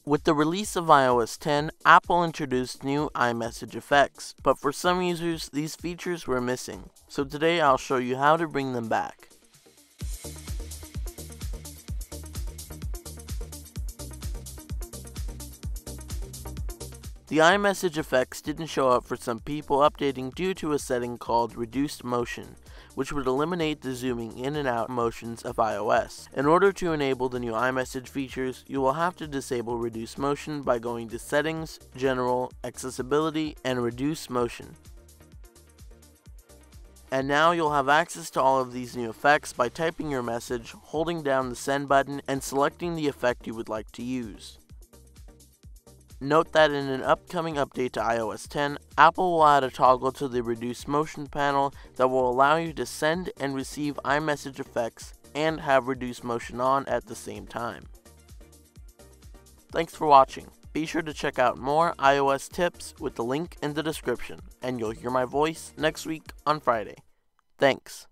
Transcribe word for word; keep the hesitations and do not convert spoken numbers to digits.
With the release of i O S ten, Apple introduced new iMessage effects, but for some users, these features were missing. So today I'll show you how to bring them back. The iMessage effects didn't show up for some people updating due to a setting called Reduced Motion, which would eliminate the zooming in and out motions of iOS. In order to enable the new iMessage features, you will have to disable Reduce Motion by going to Settings, General, Accessibility, and Reduce Motion. And now you'll have access to all of these new effects by typing your message, holding down the Send button, and selecting the effect you would like to use. Note that in an upcoming update to i O S ten, Apple will add a toggle to the Reduce Motion panel that will allow you to send and receive iMessage effects and have Reduce Motion on at the same time. Thanks for watching. Be sure to check out more iOS tips with the link in the description, and you'll hear my voice next week on Friday. Thanks.